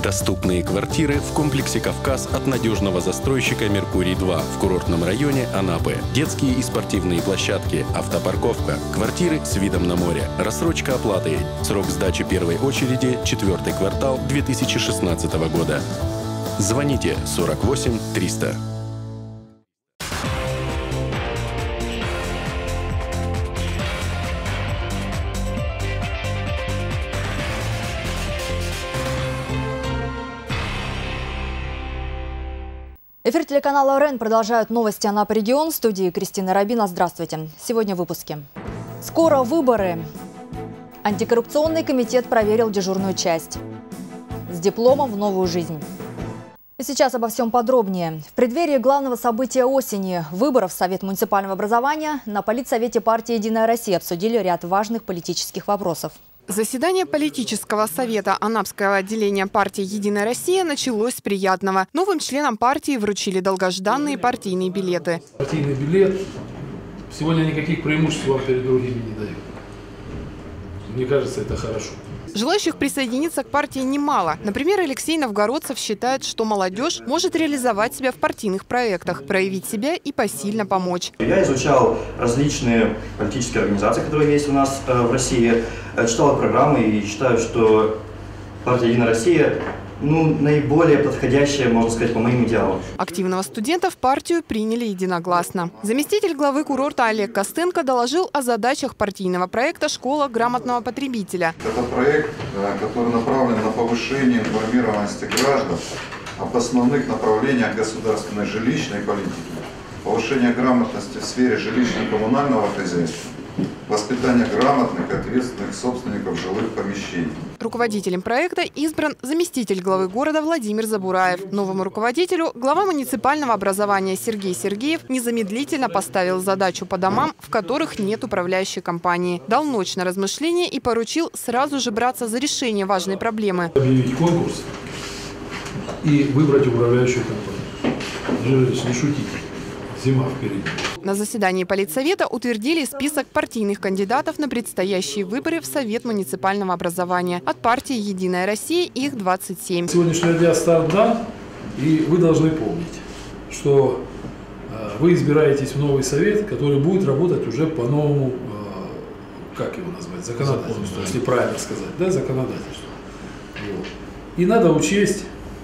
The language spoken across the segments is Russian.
Доступные квартиры в комплексе «Кавказ» от надежного застройщика «Меркурий-2» в курортном районе Анапы. Детские и спортивные площадки, автопарковка, квартиры с видом на море, рассрочка оплаты. Срок сдачи первой очереди – 4-й квартал 2016 года. Звоните 48 300. Эфир телеканала РЕН продолжают новости Анапы регион. В студии Кристина Рабина. Здравствуйте. Сегодня в выпуске. Скоро выборы. Антикоррупционный комитет проверил дежурную часть. С дипломом в новую жизнь. И сейчас обо всем подробнее. В преддверии главного события осени – выборов в Совет муниципального образования на Политсовете партии «Единая Россия» обсудили ряд важных политических вопросов. Заседание политического совета Анапского отделения партии «Единая Россия» началось с приятного. Новым членам партии вручили долгожданные партийные билеты. Партийный билет сегодня никаких преимуществ вам перед другими не дает. Мне кажется, это хорошо. Желающих присоединиться к партии немало. Например, Алексей Новгородцев считает, что молодежь может реализовать себя в партийных проектах, проявить себя и посильно помочь. Я изучал различные политические организации, которые есть у нас в России, читал программы и считаю, что партия «Единая Россия» наиболее подходящая, можно сказать, по моим идеалам. Активного студента в партию приняли единогласно. Заместитель главы курорта Олег Костенко доложил о задачах партийного проекта «Школа грамотного потребителя». Это проект, который направлен на повышение информированности граждан об основных направлениях государственной жилищной политики, повышение грамотности в сфере жилищно-коммунального хозяйства, воспитание грамотных и ответственных собственников жилых помещений. Руководителем проекта избран заместитель главы города Владимир Забураев. Новому руководителю глава муниципального образования Сергей Сергеев незамедлительно поставил задачу по домам, в которых нет управляющей компании. Дал ночь на размышление и поручил сразу же браться за решение важной проблемы. Объявить конкурс и выбрать управляющую компанию. Не шутите. Зима впереди. На заседании Политсовета утвердили список партийных кандидатов на предстоящие выборы в Совет муниципального образования. От партии «Единая Россия» их 27. Сегодняшний день старт дан, и вы должны помнить, что вы избираетесь в новый совет, который будет работать уже по новому, как его назвать, законодательству, если правильно сказать, да, законодательству. Вот. И надо учесть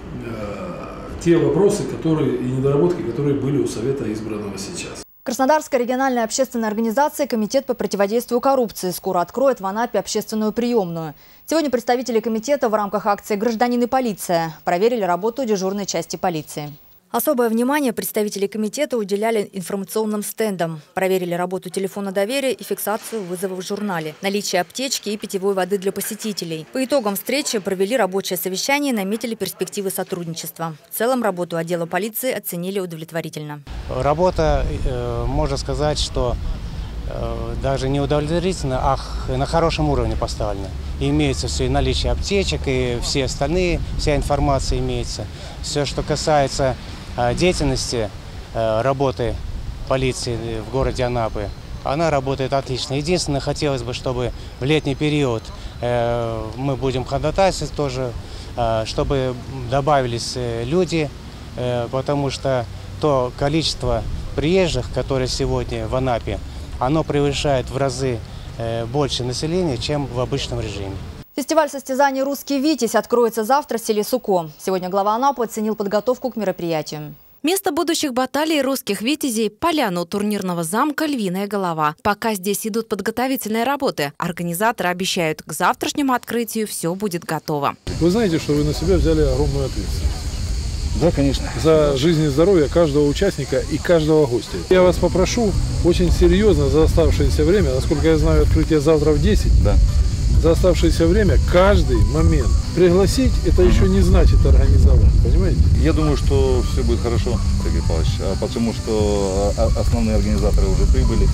те вопросы, и недоработки, которые были у совета избранного сейчас. Краснодарская региональная общественная организация «Комитет по противодействию коррупции» скоро откроет в Анапе общественную приемную. Сегодня представители комитета в рамках акции «Гражданин и полиция» проверили работу дежурной части полиции. Особое внимание представители комитета уделяли информационным стендам. Проверили работу телефона доверия и фиксацию вызовов в журнале, наличие аптечки и питьевой воды для посетителей. По итогам встречи провели рабочее совещание и наметили перспективы сотрудничества. В целом работу отдела полиции оценили удовлетворительно. Работа, можно сказать, что даже не удовлетворительно, а на хорошем уровне поставлена. И имеется все, и наличие аптечек, и все остальные, вся информация имеется. Все, что касается деятельности работы полиции в городе Анапы, она работает отлично. Единственное, хотелось бы, чтобы в летний период мы будем ходатайствовать тоже, чтобы добавились люди, потому что то количество приезжих, которые сегодня в Анапе, оно превышает в разы больше населения, чем в обычном режиме. Фестиваль состязаний «Русский Витязь» откроется завтра в селе Суко. Сегодня глава Анапы оценил подготовку к мероприятию. Место будущих баталий русских витязей – поляна у турнирного замка «Львиная голова». Пока здесь идут подготовительные работы. Организаторы обещают, к завтрашнему открытию все будет готово. Вы знаете, что вы на себя взяли огромную ответственность? Да, конечно. За жизнь и здоровье каждого участника и каждого гостя. Я вас попрошу очень серьезно за оставшееся время, насколько я знаю, открытие завтра в 10. Да. За оставшееся время каждый момент пригласить, это еще не значит организовать, понимаете? Я думаю, что все будет хорошо, Сергей Павлович, потому что основные организаторы уже прибыли,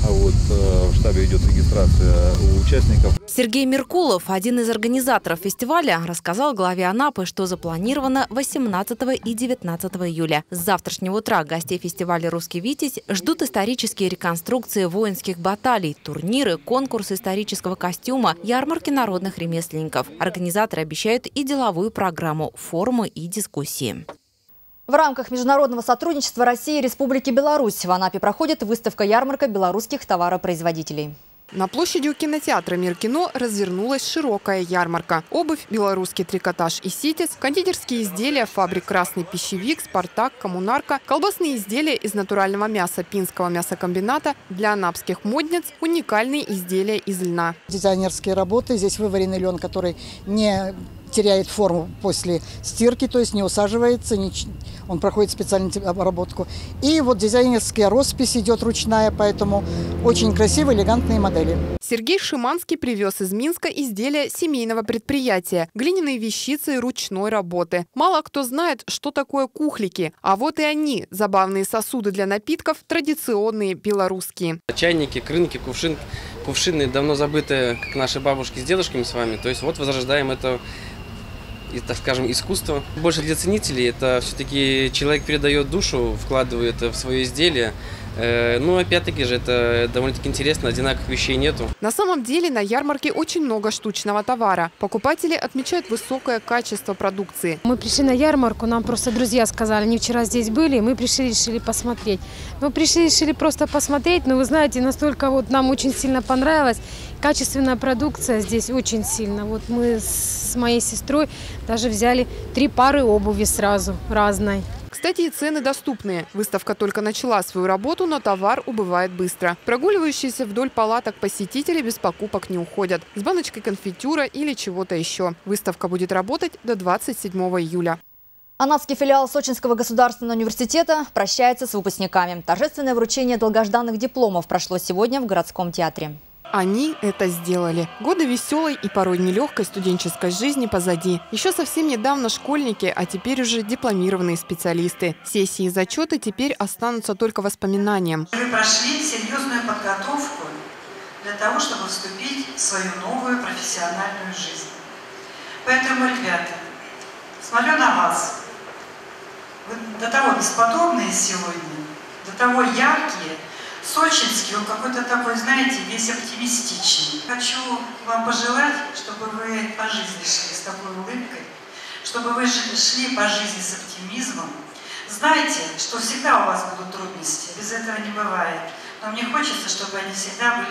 Вот, в штабе идет регистрация у участников. Сергей Меркулов, один из организаторов фестиваля, рассказал главе Анапы, что запланировано 18 и 19 июля. С завтрашнего утра гостей фестиваля «Русский Витязь» ждут исторические реконструкции воинских баталий, турниры, конкурсы исторического костюма, ярмарки народных ремесленников. Организаторы обещают и деловую программу, форумы и дискуссии. В рамках международного сотрудничества России и Республики Беларусь в Анапе проходит выставка-ярмарка белорусских товаропроизводителей. На площади у кинотеатра «Мир кино» развернулась широкая ярмарка. Обувь, белорусский трикотаж и ситец, кондитерские изделия фабрик «Красный пищевик», «Спартак», «Коммунарка», колбасные изделия из натурального мяса Пинского мясокомбината, для анапских модниц уникальные изделия из льна. Дизайнерские работы. Здесь вываренный лен, который не теряет форму после стирки, то есть не усаживается, он проходит специальную обработку. И вот дизайнерская роспись идет ручная, поэтому очень красивые, элегантные модели. Сергей Шиманский привез из Минска изделия семейного предприятия – глиняные вещицы ручной работы. Мало кто знает, что такое кухлики, а вот и они – забавные сосуды для напитков, традиционные белорусские. Чайники, крынки, кувшины давно забытые, как наши бабушки с дедушками с вами. То есть вот возрождаем это, так скажем, искусство. Больше для ценителей это все-таки человек передает душу, вкладывает в свое изделие. Ну, опять-таки же, это довольно-таки интересно, одинаковых вещей нету. На самом деле на ярмарке очень много штучного товара. Покупатели отмечают высокое качество продукции. Мы пришли на ярмарку, нам просто друзья сказали, они вчера здесь были, мы пришли, решили посмотреть. Мы пришли, решили просто посмотреть, но вы знаете, настолько вот нам очень сильно понравилось. Качественная продукция здесь очень сильно. Вот мы с моей сестрой даже взяли 3 пары обуви сразу, разной. Кстати, и цены доступные. Выставка только начала свою работу, но товар убывает быстро. Прогуливающиеся вдоль палаток посетители без покупок не уходят. С баночкой конфитюра или чего-то еще. Выставка будет работать до 27 июля. Анапский филиал Сочинского государственного университета прощается с выпускниками. Торжественное вручение долгожданных дипломов прошло сегодня в городском театре. Они это сделали. Годы веселой и порой нелегкой студенческой жизни позади. Еще совсем недавно школьники, а теперь уже дипломированные специалисты. Сессии и зачеты теперь останутся только воспоминанием. Вы прошли серьезную подготовку для того, чтобы вступить в свою новую профессиональную жизнь. Поэтому, ребята, смотрю на вас. Вы до того бесподобные сегодня, до того яркие. Сочинский, он какой-то такой, знаете, весь оптимистичный. Хочу вам пожелать, чтобы вы по жизни шли с такой улыбкой, чтобы вы шли по жизни с оптимизмом. Знайте, что всегда у вас будут трудности, без этого не бывает. Но мне хочется, чтобы они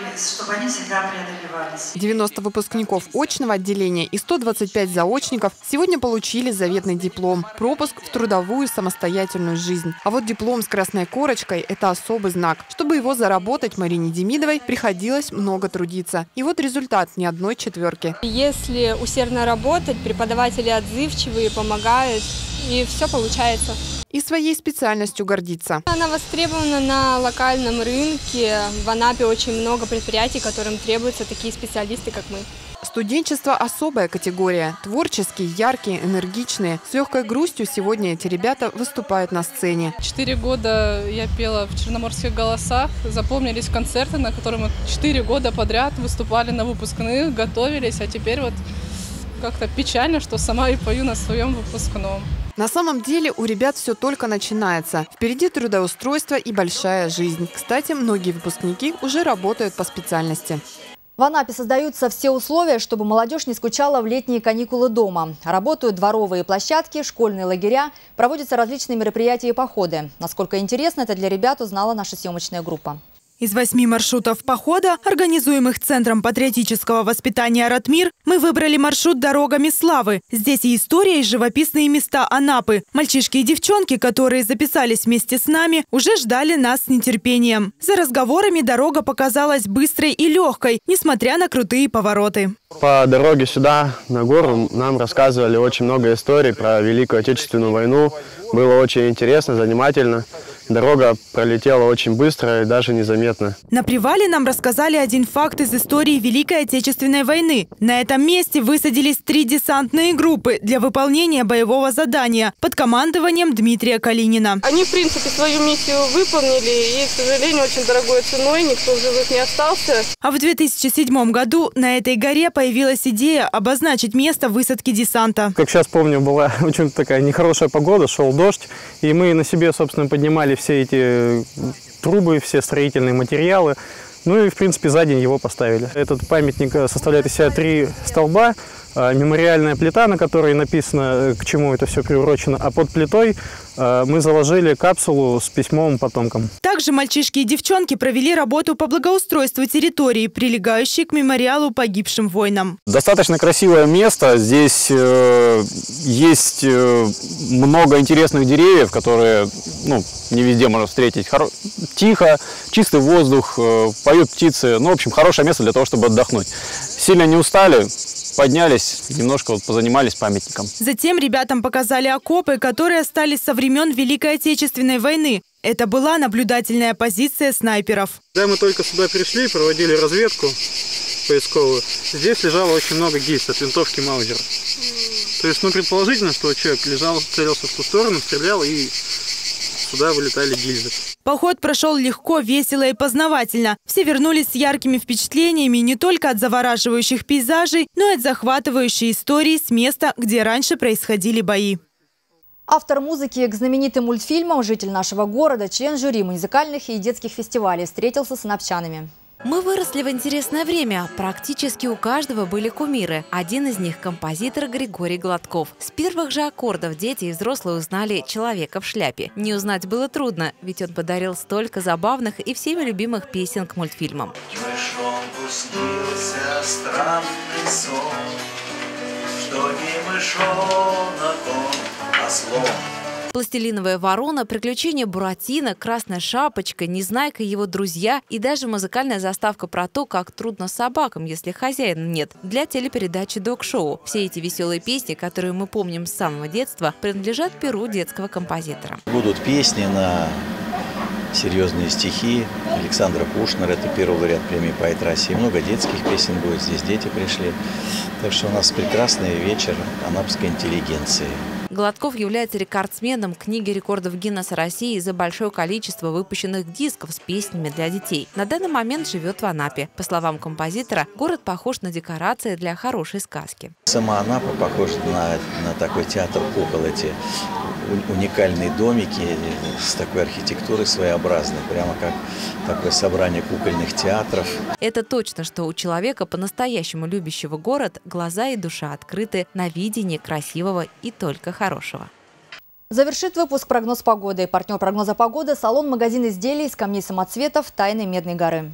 всегда преодолевались. 90 выпускников очного отделения и 125 заочников сегодня получили заветный диплом – пропуск в трудовую самостоятельную жизнь. А вот диплом с красной корочкой – это особый знак. Чтобы его заработать, Марине Демидовой приходилось много трудиться. И вот результат ни одной четверки. Если усердно работать, преподаватели отзывчивые, помогают, и все получается. И своей специальностью гордиться. Она востребована на локальном рынке. В Анапе очень много предприятий, которым требуются такие специалисты, как мы. Студенчество – особая категория. Творческие, яркие, энергичные. С легкой грустью сегодня эти ребята выступают на сцене. 4 года я пела в черноморских голосах. Запомнились концерты, на которых мы 4 года подряд выступали на выпускных, готовились. А теперь вот как-то печально, что сама и пою на своем выпускном. На самом деле у ребят все только начинается. Впереди трудоустройство и большая жизнь. Кстати, многие выпускники уже работают по специальности. В Анапе создаются все условия, чтобы молодежь не скучала в летние каникулы дома. Работают дворовые площадки, школьные лагеря, проводятся различные мероприятия и походы. Насколько интересно это для ребят, узнала наша съемочная группа. Из 8 маршрутов похода, организуемых Центром патриотического воспитания «Ратмир», мы выбрали маршрут «Дорогами славы». Здесь и история, и живописные места Анапы. Мальчишки и девчонки, которые записались вместе с нами, уже ждали нас с нетерпением. За разговорами дорога показалась быстрой и легкой, несмотря на крутые повороты. По дороге сюда, на гору, нам рассказывали очень много историй про Великую Отечественную войну. Было очень интересно, занимательно. Дорога пролетела очень быстро и даже незаметно. На привале нам рассказали один факт из истории Великой Отечественной войны. На этом месте высадились 3 десантные группы для выполнения боевого задания под командованием Дмитрия Калинина. Они, в принципе, свою миссию выполнили, и, к сожалению, очень дорогой ценой, никто в живых не остался. А в 2007 году на этой горе появилась идея обозначить место высадки десанта. Как сейчас помню, была очень такая нехорошая погода, шел дождь, и мы на себе, собственно, поднимали все эти трубы, все строительные материалы. Ну и, в принципе, за день его поставили. Этот памятник составляет из себя 3 столба, мемориальная плита, на которой написано, к чему это все приурочено, а под плитой мы заложили капсулу с письмом потомкам. Также мальчишки и девчонки провели работу по благоустройству территории, прилегающей к мемориалу погибшим воинам. Достаточно красивое место. Здесь есть много интересных деревьев, которые не везде можно встретить. Тихо, чистый воздух, поют птицы. Ну, в общем, хорошее место для того, чтобы отдохнуть. Сильно не устали. Поднялись, немножко позанимались памятником. Затем ребятам показали окопы, которые остались со времен Великой Отечественной войны. Это была наблюдательная позиция снайперов. Когда мы только сюда пришли, проводили разведку поисковую, здесь лежало очень много гильз от винтовки Маузера. То есть, предположительно, что человек лежал, целился в ту сторону, стрелял, и сюда вылетали гильзы. Поход прошел легко, весело и познавательно. Все вернулись с яркими впечатлениями не только от завораживающих пейзажей, но и от захватывающей истории с места, где раньше происходили бои. Автор музыки к знаменитым мультфильмам, житель нашего города, член жюри музыкальных и детских фестивалей, встретился с анапчанами. Мы выросли в интересное время. Практически у каждого были кумиры. Один из них – композитор Григорий Гладков. С первых же аккордов дети и взрослые узнали «Человека в шляпе». Не узнать было трудно, ведь он подарил столько забавных и всеми любимых песен к мультфильмам. Мышонку снился странный сон, что не мышонок он, а слон. «Пластилиновая ворона», «Приключения Буратино», «Красная шапочка», «Незнайка» и его друзья и даже музыкальная заставка про то, как трудно собакам, если хозяина нет, для телепередачи «Дог-шоу». Все эти веселые песни, которые мы помним с самого детства, принадлежат перу детского композитора. Будут песни на серьезные стихи Александра Кушнера, это первый лауреат премии «Поэт России». Много детских песен будет, здесь дети пришли. Так что у нас прекрасный вечер анапской интеллигенции. Гладков является рекордсменом книги рекордов Гиннесса России за большое количество выпущенных дисков с песнями для детей. На данный момент живет в Анапе. По словам композитора, город похож на декорации для хорошей сказки. Сама Анапа похожа на такой театр кукол, эти уникальные домики с такой архитектурой своеобразной, прямо как такое собрание кукольных театров. Это точно, что у человека, по-настоящему любящего город, глаза и душа открыты на видение красивого и только хорошего. Завершит выпуск прогноз погоды. Партнер прогноза погоды – салон-магазин изделий из камней самоцветов «Тайны Медной горы».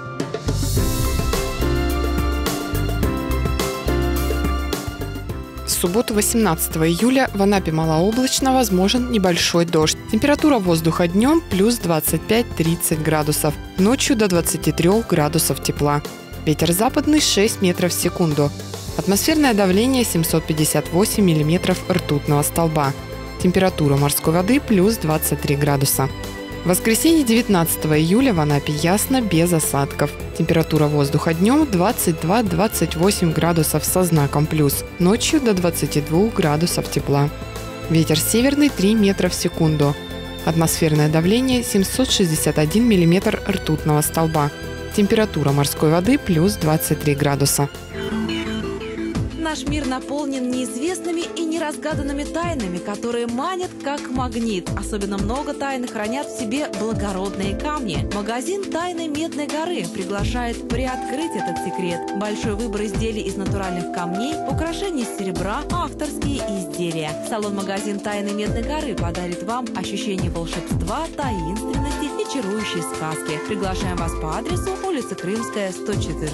В субботу 18 июля в Анапе малооблачно, возможен небольшой дождь. Температура воздуха днем плюс 25-30 градусов, ночью до 23 градусов тепла. Ветер западный 6 метров в секунду. Атмосферное давление 758 миллиметров ртутного столба. Температура морской воды плюс 23 градуса. В воскресенье 19 июля в Анапе ясно, без осадков. Температура воздуха днем 22-28 градусов со знаком плюс, ночью до 22 градусов тепла. Ветер северный 3 метра в секунду. Атмосферное давление 761 миллиметр ртутного столба. Температура морской воды плюс 23 градуса. Наш мир наполнен неизвестными и неразгаданными тайнами, которые манят как магнит. Особенно много тайн хранят в себе благородные камни. Магазин «Тайны Медной горы» приглашает приоткрыть этот секрет. Большой выбор изделий из натуральных камней, украшений из серебра, авторские изделия. Салон-магазин «Тайны Медной горы» подарит вам ощущение волшебства, таинственности и чарующей сказки. Приглашаем вас по адресу улица Крымская, 114.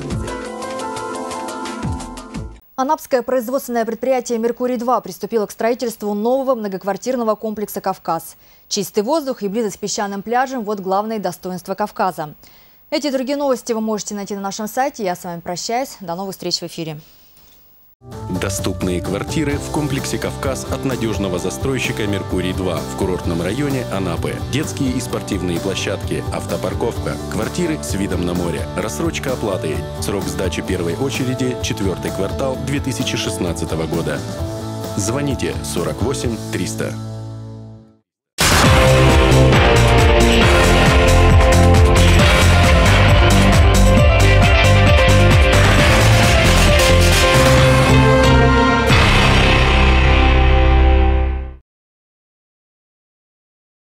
Анапское производственное предприятие «Меркурий-2» приступило к строительству нового многоквартирного комплекса «Кавказ». Чистый воздух и близость к песчаным пляжам – вот главные достоинства Кавказа. Эти и другие новости вы можете найти на нашем сайте. Я с вами прощаюсь. До новых встреч в эфире. Доступные квартиры в комплексе «Кавказ» от надежного застройщика «Меркурий-2» в курортном районе Анапы. Детские и спортивные площадки, автопарковка, квартиры с видом на море, рассрочка оплаты. Срок сдачи первой очереди – 4-й квартал 2016 года. Звоните 48 300.